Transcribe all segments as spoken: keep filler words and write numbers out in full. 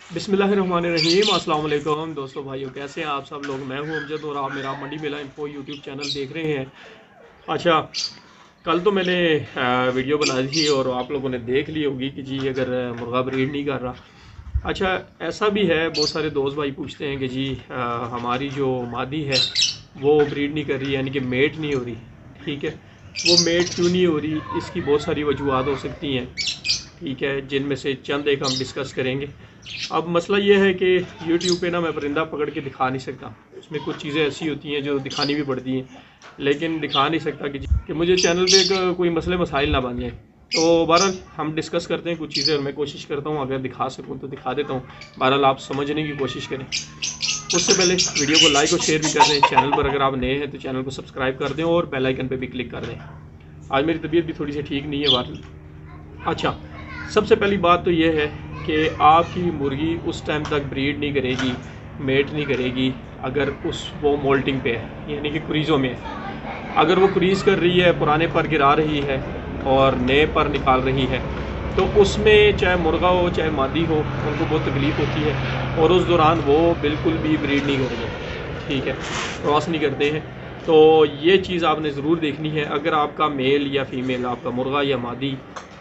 बिस्मिल्लाहिर्रहमानिर्रहीम। अस्सलाम वालेकुम दोस्तों, भाइयों, कैसे हैं आप सब लोग। मैं हूं अमजद और आप मेरा Mandi Mela info YouTube channel देख रहे हैं। अच्छा, कल तो मैंने अ, वीडियो बनाई थी और आप लोगों ने देख ली होगी कि जी अगर मुर्गा ब्रीड नहीं कर रहा। अच्छा, ऐसा भी है, बहुत सारे दोस्त भाई पूछते हैं कि जी अ, हमारी जो मादी है वो ब्रीड नहीं कर रही, यानी कि मेट नहीं हो रही। ठीक है, वो मेट क्यों नहीं हो रही, इसकी बहुत सारी वजूहत हो सकती हैं। ठीक है, जिनमें से चंद एक हम डिस्कस करेंगे। अब मसला ये है कि यूट्यूब पे ना मैं परिंदा पकड़ के दिखा नहीं सकता, उसमें कुछ चीज़ें ऐसी होती हैं जो दिखानी भी पड़ती हैं, लेकिन दिखा नहीं सकता कि, कि मुझे चैनल पे एक कोई मसले मसाइल ना बन जाए। तो बहरहाल हम डिस्कस करते हैं कुछ चीज़ें और मैं कोशिश करता हूँ अगर दिखा सकूँ तो दिखा देता हूँ। बहरहाल आप समझने की कोशिश करें। उससे पहले वीडियो को लाइक और शेयर भी कर दें। चैनल पर अगर आप नए हैं तो चैनल को सब्सक्राइब कर दें और बेल आइकन पर भी क्लिक कर दें। आज मेरी तबीयत भी थोड़ी सी ठीक नहीं है बहरहाल। अच्छा, सबसे पहली बात तो ये है कि आपकी मुर्गी उस टाइम तक ब्रीड नहीं करेगी, मेट नहीं करेगी अगर उस वो मोल्टिंग पे है, यानी कि क्रीज़ों में है। अगर वो क्रीज़ कर रही है, पुराने पर गिरा रही है और नए पर निकाल रही है, तो उसमें चाहे मुर्गा हो चाहे मादी हो, उनको बहुत तकलीफ़ होती है और उस दौरान वो बिल्कुल भी ब्रीड नहीं करेंगे। ठीक है, क्रॉस नहीं करते हैं। तो ये चीज़ आपने ज़रूर देखनी है। अगर आपका मेल या फीमेल, आपका मुर्गा या मादी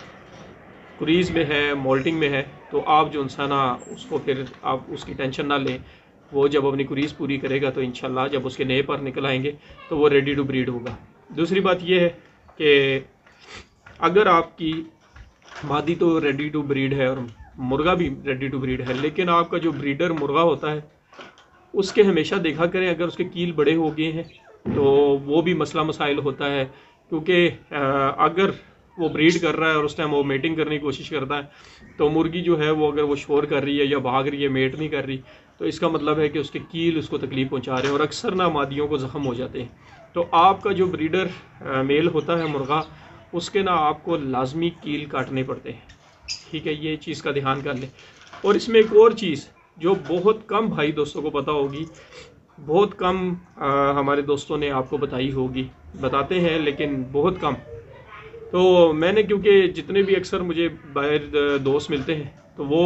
क्रीज़ में है, मोल्टिंग में है, तो आप जो इंसान उसको फिर आप उसकी टेंशन ना लें। वो जब अपनी क्रीज़ पूरी करेगा तो इंशाल्लाह जब उसके नए पर निकल आएंगे तो वो रेडी टू ब्रीड होगा। दूसरी बात ये है कि अगर आपकी मादी तो रेडी टू ब्रीड है और मुर्गा भी रेडी टू ब्रीड है, लेकिन आपका जो ब्रीडर मुर्गा होता है उसके हमेशा देखा करें, अगर उसके कील बड़े हो गए हैं तो वो भी मसला मसाइल होता है। क्योंकि अगर वो ब्रीड कर रहा है और उस टाइम वो मेटिंग करने की कोशिश करता है, तो मुर्गी जो है वो अगर वो शोर कर रही है या भाग रही है, मेट नहीं कर रही, तो इसका मतलब है कि उसके कील उसको तकलीफ़ पहुंचा रहे हैं और अक्सर ना मादियों को ज़ख्म हो जाते हैं। तो आपका जो ब्रीडर मेल होता है मुर्गा, उसके ना आपको लाजमी कील काटने पड़ते हैं। ठीक है, ये चीज़ का ध्यान कर लें। और इसमें एक और चीज़ जो बहुत कम भाई दोस्तों को पता होगी, बहुत कम आ, हमारे दोस्तों ने आपको बताई होगी, बताते हैं लेकिन बहुत कम। तो मैंने, क्योंकि जितने भी अक्सर मुझे बाहर दोस्त मिलते हैं तो वो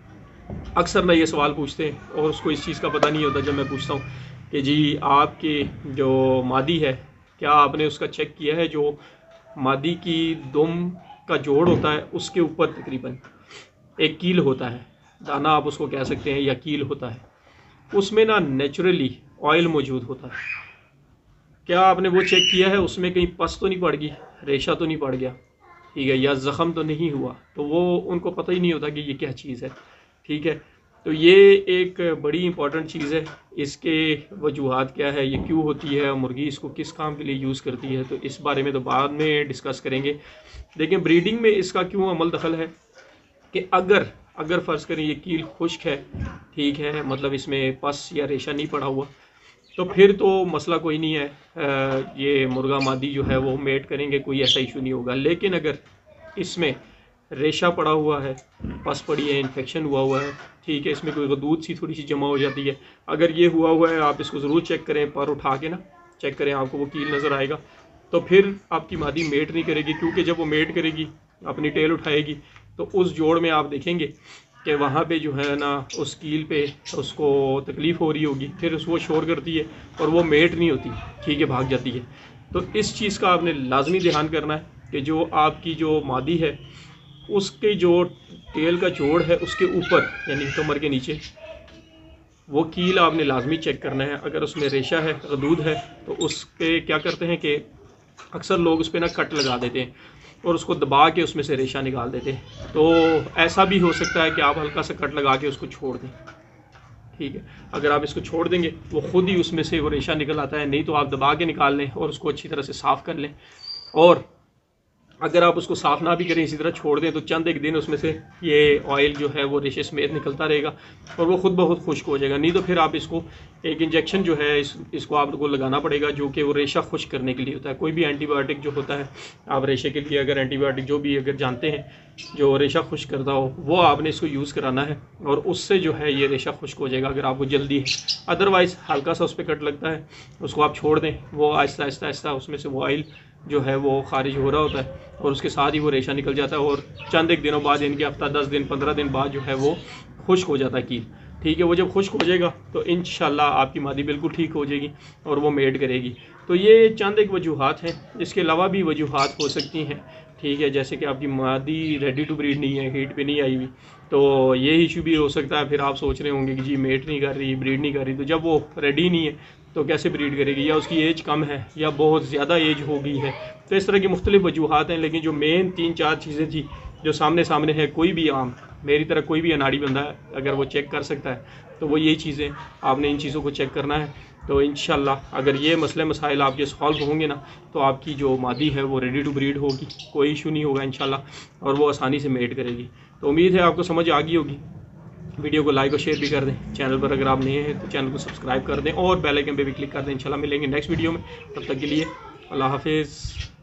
अक्सर ना ये सवाल पूछते हैं और उसको इस चीज़ का पता नहीं होता। जब मैं पूछता हूँ कि जी आपकी जो मादी है, क्या आपने उसका चेक किया है, जो मादी की दुम का जोड़ होता है उसके ऊपर तकरीबन एक कील होता है, दाना आप उसको कह सकते हैं या कील होता है, उसमें ना नेचुरली ऑयल मौजूद होता है। क्या आपने वो चेक किया है, उसमें कहीं पस तो नहीं पड़ गई, रेशा तो नहीं पड़ गया, ठीक है, या ज़ख़म तो नहीं हुआ? तो वो उनको पता ही नहीं होता कि ये क्या चीज़ है। ठीक है, तो ये एक बड़ी इंपॉर्टेंट चीज़ है। इसके वजूहात क्या है, ये क्यों होती है, मुर्गी इसको किस काम के लिए यूज़ करती है, तो इस बारे में तो बाद में डिस्कस करेंगे। लेकिन ब्रीडिंग में इसका क्यों अमल दखल है कि अगर अगर फ़र्ज़ करें ये कील खुश्क है, ठीक है, मतलब इसमें पस या रेशा नहीं पड़ा हुआ, तो फिर तो मसला कोई नहीं है, आ, ये मुर्गा मादी जो है वो मेट करेंगे, कोई ऐसा इशू नहीं होगा। लेकिन अगर इसमें रेशा पड़ा हुआ है, पस पड़ी है, इन्फेक्शन हुआ हुआ है, ठीक है, इसमें कोई गदूद सी थोड़ी सी जमा हो जाती है, अगर ये हुआ हुआ है, आप इसको ज़रूर चेक करें, पर उठा के ना चेक करें, आपको वो कील नज़र आएगा। तो फिर आपकी मादी मेट नहीं करेगी, क्योंकि जब वो मेट करेगी, अपनी टेल उठाएगी, तो उस जोड़ में आप देखेंगे कि वहाँ पे जो है ना उस कील पे उसको तकलीफ़ हो रही होगी, फिर उस वो शोर करती है और वो मेट नहीं होती, ठीक है, भाग जाती है। तो इस चीज़ का आपने लाजमी ध्यान करना है कि जो आपकी जो मादी है उसके जो टेल का जोड़ है उसके ऊपर, यानी कमर के नीचे, वो कील आपने लाजमी चेक करना है। अगर उसमें रेशा है, गदूद है, तो उसके क्या करते हैं कि अक्सर लोग उस पर ना कट लगा देते हैं और उसको दबा के उसमें से रेशा निकाल देते हैं। तो ऐसा भी हो सकता है कि आप हल्का सा कट लगा के उसको छोड़ दें। ठीक है, अगर आप इसको छोड़ देंगे वो खुद ही उसमें से वो रेशा निकल आता है, नहीं तो आप दबा के निकाल लें और उसको अच्छी तरह से साफ़ कर लें। और अगर आप उसको साफ़ ना भी करें, इसी तरह छोड़ दें, तो चंद एक दिन उसमें से ये ऑयल जो है वो रेशे समेत निकलता रहेगा और वो खुद बहुत खुश्क हो जाएगा। नहीं तो फिर आप इसको एक इंजेक्शन जो है इस, इसको आपको लगाना पड़ेगा, जो कि वो रेशा खुश्क करने के लिए होता है। कोई भी एंटीबायोटिक जो होता है, आप रेशे के लिए अगर एंटीबायोटिक जो भी अगर जानते हैं जो रेशा खुश्क करता हो, वो आपने इसको यूज़ कराना है और उससे जो है ये रेशा खुश्क हो जाएगा अगर आपको जल्दी है। अदरवाइज़ हल्का सा उस पर कट लगता है, उसको आप छोड़ दें, वो आहिस्ता आहिस्ता आहिस्ता उसमें से वो ऑयल जो है वो खारिज हो रहा होता है और उसके साथ ही वो रेशा निकल जाता है और चंद एक दिनों बाद, यानी कि हफ्ता दस दिन पंद्रह दिन बाद जो है वो खुश्क हो जाता है कील, ठीक है। वो जब खुश्क हो जाएगा तो इंशाल्लाह आपकी मादी बिल्कुल ठीक हो जाएगी और वो मेट करेगी। तो ये चंद एक वजूहात हैं, इसके अलावा भी वजूहात हो सकती हैं, ठीक है। जैसे कि आपकी मादी रेडी टू ब्रीड नहीं है, हीट पे नहीं आई हुई, तो ये इशू भी हो सकता है। फिर आप सोच रहे होंगे कि जी मेट नहीं कर रही, ब्रीड नहीं कर रही, तो जब वो रेडी नहीं है तो कैसे ब्रीड करेगी, या उसकी एज कम है या बहुत ज़्यादा एज हो गई है। तो इस तरह की मुख्तलिफ वजूहात हैं, लेकिन जो मेन तीन चार चीज़ें थी जो सामने सामने है, कोई भी आम मेरी तरह कोई भी अनाड़ी बंदा है अगर वो चेक कर सकता है, तो वो यही चीज़ें, आपने इन चीज़ों को चेक करना है। तो इंशाल्लाह अगर ये मसले मसाइल आपके सॉल्व होंगे ना, तो आपकी जो मादी है वो रेडी टू ब्रीड होगी, कोई इशू नहीं होगा इंशाल्लाह, और वो आसानी से मेट करेगी। तो उम्मीद है आपको समझ आ गई होगी। वीडियो को लाइक और शेयर भी कर दें। चैनल पर अगर आप नए हैं तो चैनल को सब्सक्राइब कर दें और बेल आइकन पे भी क्लिक कर दें। इंशाल्लाह मिलेंगे नेक्स्ट वीडियो में, तब तक के लिए अल्लाह हाफिज़।